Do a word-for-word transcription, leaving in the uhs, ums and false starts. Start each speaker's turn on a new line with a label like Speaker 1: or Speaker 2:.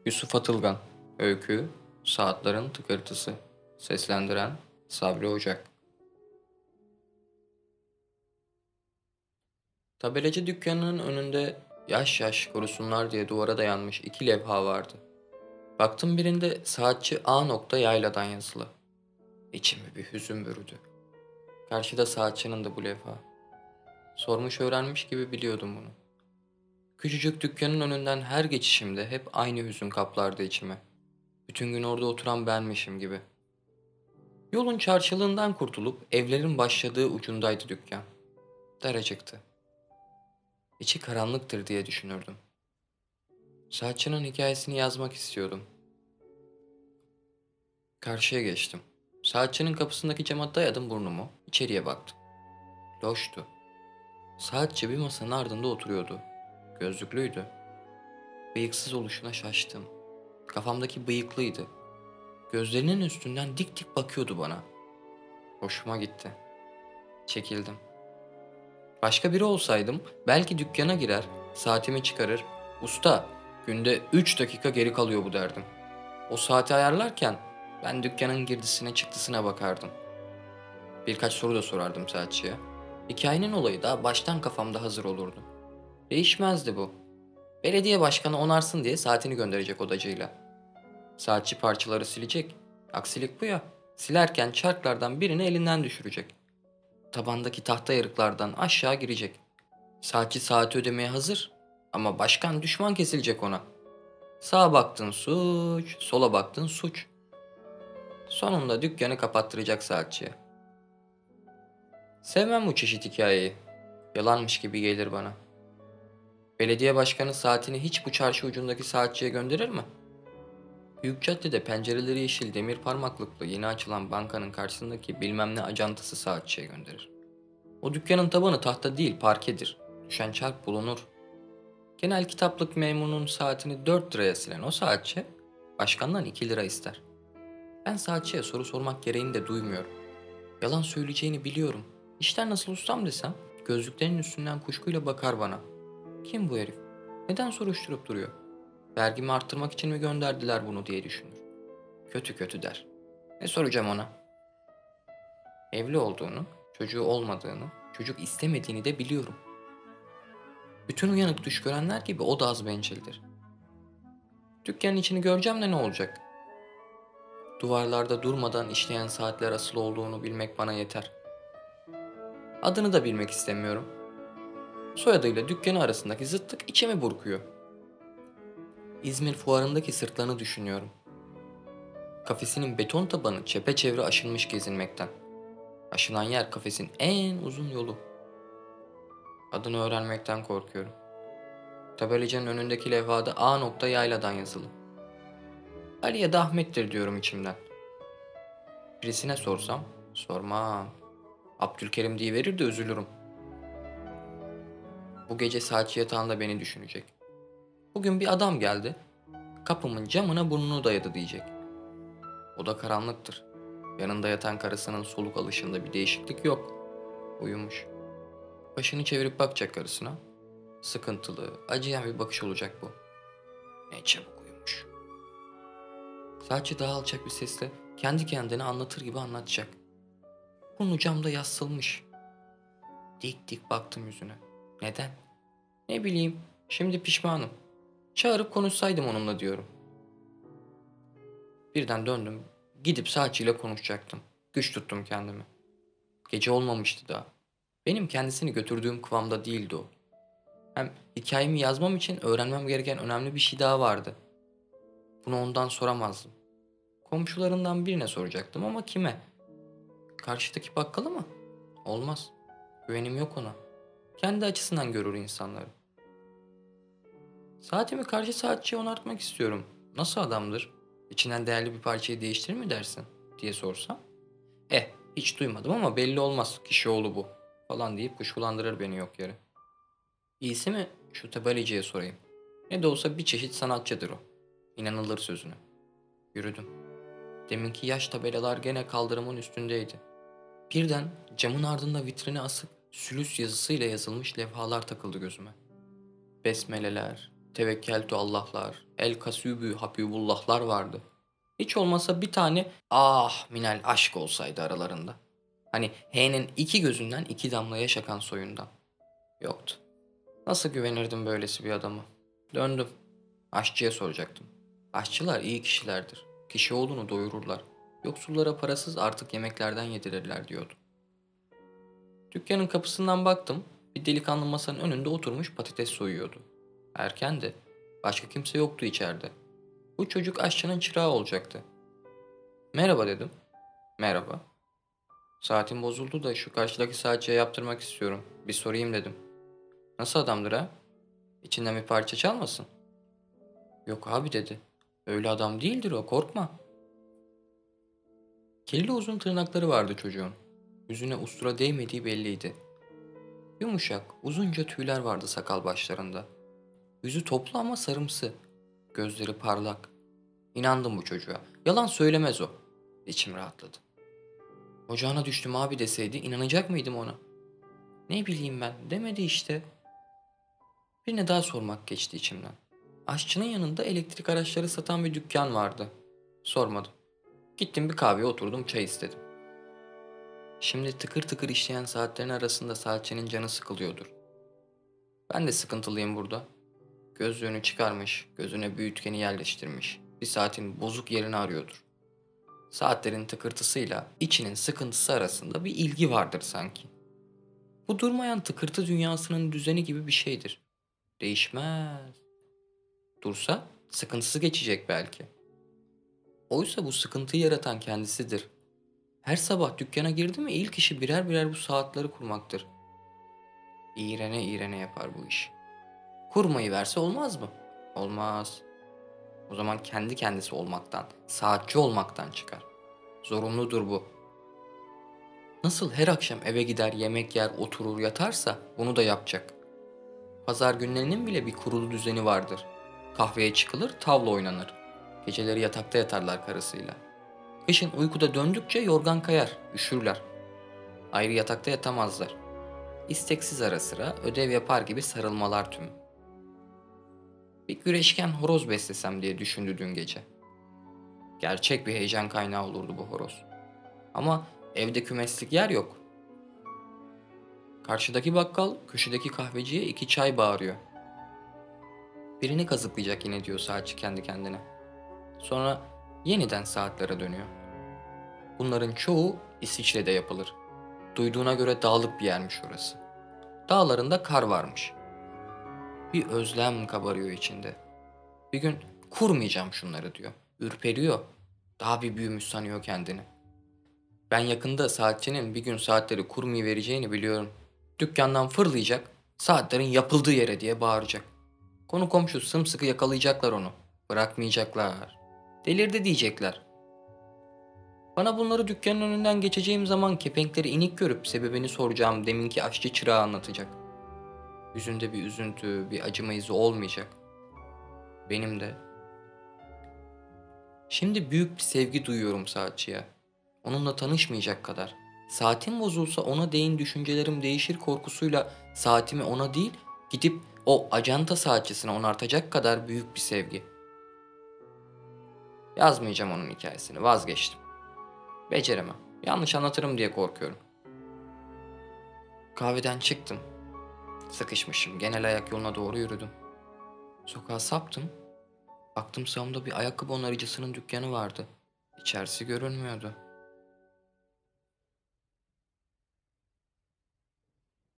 Speaker 1: Yusuf Atılgan. Öykü, Saatlerin Tıkırtısı. Seslendiren Sabri Ocak. Tabelacı dükkanının önünde yaş yaş korusunlar diye duvara dayanmış iki levha vardı. Baktım birinde saatçi A nokta yayladan yazılı. İçimi bir hüzün bürüdü. Karşıda saatçinin de bu levha. Sormuş öğrenmiş gibi biliyordum bunu. Küçücük dükkanın önünden her geçişimde hep aynı hüzün kaplardı içime. Bütün gün orada oturan benmişim gibi. Yolun çarşılığından kurtulup evlerin başladığı ucundaydı dükkan. Daracıktı. İçi karanlıktır diye düşünürdüm. Saatçının hikayesini yazmak istiyordum. Karşıya geçtim. Saatçinin kapısındaki cama dayadım burnumu. İçeriye baktım. Loştu. Saatçi bir masanın ardında oturuyordu. Gözlüklüydü. Bıyıksız oluşuna şaştım. Kafamdaki bıyıklıydı. Gözlerinin üstünden dik dik bakıyordu bana. Hoşuma gitti. Çekildim. Başka biri olsaydım belki dükkana girer, saatimi çıkarır. Usta, günde üç dakika geri kalıyor bu derdim. O saati ayarlarken ben dükkanın girdisine çıktısına bakardım. Birkaç soru da sorardım saatçiye. Hikayenin olayı da baştan kafamda hazır olurdu. Değişmezdi bu. Belediye başkanı onarsın diye saatini gönderecek odacıyla. Saatçi parçaları silecek. Aksilik bu ya. Silerken çarklardan birini elinden düşürecek. Tabandaki tahta yarıklardan aşağı girecek. Saatçi saati ödemeye hazır ama başkan düşman kesilecek ona. Sağa baktın suç, sola baktın suç. Sonunda dükkanı kapattıracak saatçiye. Sevmem bu çeşit hikayeyi. Yalanmış gibi gelir bana. Belediye başkanı saatini hiç bu çarşı ucundaki saatçiye gönderir mi? Büyük caddede pencereleri yeşil demir parmaklıklı yeni açılan bankanın karşısındaki bilmem ne acantası saatçiye gönderir. O dükkanın tabanı tahta değil parkedir. Düşen çark bulunur. Genel kitaplık memurunun saatini dört liraya silen o saatçi başkandan iki lira ister. Ben saatçiye soru sormak gereğini de duymuyorum. Yalan söyleyeceğini biliyorum. İşler nasıl ustam desem gözlüklerinin üstünden kuşkuyla bakar bana. Kim bu herif? Neden soruşturup duruyor? Vergimi arttırmak için mi gönderdiler bunu diye düşünür. Kötü kötü der. Ne soracağım ona? Evli olduğunu, çocuğu olmadığını, çocuk istemediğini de biliyorum. Bütün uyanık düş görenler gibi o da az bencildir. Dükkanın içini göreceğim de ne olacak? Duvarlarda durmadan işleyen saatler asılı olduğunu bilmek bana yeter. Adını da bilmek istemiyorum. Soyadıyla dükkanı arasındaki zıtlık içimi burkuyor. İzmir fuarındaki sırtlarını düşünüyorum. Kafesinin beton tabanı çepeçevre aşınmış gezinmekten. Aşınan yer kafesin en uzun yolu. Adını öğrenmekten korkuyorum. Tabelacının önündeki levhada A nokta yayladan yazılı. Ali ya da Ahmet'tir diyorum içimden. Birisine sorsam, sormam. Abdülkerim diye verir de üzülürüm. Bu gece saatçi yatağında beni düşünecek. Bugün bir adam geldi, kapımın camına burnunu dayadı diyecek. Oda karanlıktır. Yanında yatan karısının soluk alışında bir değişiklik yok. Uyumuş. Başını çevirip bakacak karısına. Sıkıntılı, acıyan bir bakış olacak bu. Ne çabuk uyumuş. Saatçi daha alçak bir sesle kendi kendine anlatır gibi anlatacak. Burnu camda yassılmış. Dik dik baktım yüzüne. Neden? Ne bileyim, şimdi pişmanım. Çağırıp konuşsaydım onunla diyorum. Birden döndüm. Gidip saatçiyle konuşacaktım. Güç tuttum kendimi. Gece olmamıştı daha. Benim kendisini götürdüğüm kıvamda değildi o. Hem hikayemi yazmam için öğrenmem gereken önemli bir şey daha vardı. Bunu ondan soramazdım. Komşularından birine soracaktım ama kime? Karşıdaki bakkala mı? Olmaz. Güvenim yok ona. Kendi açısından görür insanları. Saatimi karşı saatçiye onartmak istiyorum. Nasıl adamdır? İçinden değerli bir parçayı değiştirir mi dersin? Diye sorsam. Eh, hiç duymadım ama belli olmaz. Kişioğlu bu. Falan deyip kuşkulandırır beni yok yere. İyisi mi şu tabelacıya sorayım. Ne de olsa bir çeşit sanatçıdır o. İnanılır sözüne. Yürüdüm. Deminki yaş tabelalar gene kaldırımın üstündeydi. Birden camın ardında vitrine asık sülüs yazısıyla yazılmış levhalar takıldı gözüme. Besmeleler, tevekkeltü Allah'lar, el kasübü habibullah'lar vardı. Hiç olmasa bir tane ah minel aşk olsaydı aralarında. Hani H'nin iki gözünden iki damla yaş akan soyundan. Yoktu. Nasıl güvenirdim böylesi bir adama? Döndüm. Aşçıya soracaktım. Aşçılar iyi kişilerdir. Kişi oğlunu doyururlar. Yoksullara parasız artık yemeklerden yedirirler diyordu. Dükkanın kapısından baktım. Bir delikanlı masanın önünde oturmuş patates soyuyordu. Erkendi. Başka kimse yoktu içeride. Bu çocuk aşçının çırağı olacaktı. Merhaba dedim. Merhaba. Saatim bozuldu da şu karşıdaki saatçiye yaptırmak istiyorum. Bir sorayım dedim. Nasıl adamdır ha? İçinden bir parça çalmasın? Yok abi dedi. Öyle adam değildir o, korkma. Kirli uzun tırnakları vardı çocuğun. Yüzüne ustura değmediği belliydi. Yumuşak, uzunca tüyler vardı sakal başlarında. Yüzü toplu ama sarımsı. Gözleri parlak. İnandım bu çocuğa. Yalan söylemez o. İçim rahatladı. Ocağına düştüm abi deseydi inanacak mıydım ona? Ne bileyim ben, demedi işte. Birine daha sormak geçti içimden. Aşçının yanında elektrik araçları satan bir dükkan vardı. Sormadım. Gittim bir kahveye oturdum, çay istedim. Şimdi tıkır tıkır işleyen saatlerin arasında saatçinin canı sıkılıyordur. Ben de sıkıntılıyım burada. Gözlüğünü çıkarmış, gözüne büyütkeni yerleştirmiş. Bir saatin bozuk yerini arıyordur. Saatlerin tıkırtısıyla içinin sıkıntısı arasında bir ilgi vardır sanki. Bu durmayan tıkırtı dünyasının düzeni gibi bir şeydir. Değişmez. Dursa sıkıntısı geçecek belki. Oysa bu sıkıntıyı yaratan kendisidir. Her sabah dükkana girdi mi ilk işi birer birer bu saatleri kurmaktır. İğrene iğrene yapar bu iş. Kurmayı verse olmaz mı? Olmaz. O zaman kendi kendisi olmaktan, saatçi olmaktan çıkar. Zorunludur bu. Nasıl her akşam eve gider, yemek yer, oturur, yatarsa bunu da yapacak. Pazar günlerinin bile bir kurulu düzeni vardır. Kahveye çıkılır, tavla oynanır. Geceleri yatakta yatarlar karısıyla. Kışın uykuda döndükçe yorgan kayar, üşürler. Ayrı yatakta yatamazlar. İsteksiz ara sıra ödev yapar gibi sarılmalar tüm. Bir güreşken horoz beslesem diye düşündü dün gece. Gerçek bir heyecan kaynağı olurdu bu horoz. Ama evde kümeslik yer yok. Karşıdaki bakkal köşedeki kahveciye iki çay bağırıyor. Birini kazıklayacak yine diyor saatçi kendi kendine. Sonra yeniden saatlere dönüyor. Bunların çoğu İsviçre'de yapılır. Duyduğuna göre dağlık bir yermiş orası. Dağlarında kar varmış. Bir özlem kabarıyor içinde. Bir gün kurmayacağım şunları diyor. Ürperiyor. Daha bir büyümüş sanıyor kendini. Ben yakında saatçinin bir gün saatleri kurmayı vereceğini biliyorum. Dükkandan fırlayacak, saatlerin yapıldığı yere diye bağıracak. Konu komşu sımsıkı yakalayacaklar onu. Bırakmayacaklar. Delirdi diyecekler. Bana bunları dükkanın önünden geçeceğim zaman kepenkleri inik görüp sebebini soracağım deminki aşçı çırağı anlatacak. Yüzünde bir üzüntü, bir acıma izi olmayacak. Benim de. Şimdi büyük bir sevgi duyuyorum saatçiye. Onunla tanışmayacak kadar. Saatim bozulsa ona değin düşüncelerim değişir korkusuyla saatimi ona değil gidip o acanta saatçisine onartacak kadar büyük bir sevgi. Yazmayacağım onun hikayesini, vazgeçtim. Beceremem. Yanlış anlatırım diye korkuyorum. Kahveden çıktım. Sıkışmışım. Genel ayak yoluna doğru yürüdüm. Sokağa saptım. Baktım sağımda bir ayakkabı onarıcısının dükkanı vardı. İçerisi görünmüyordu.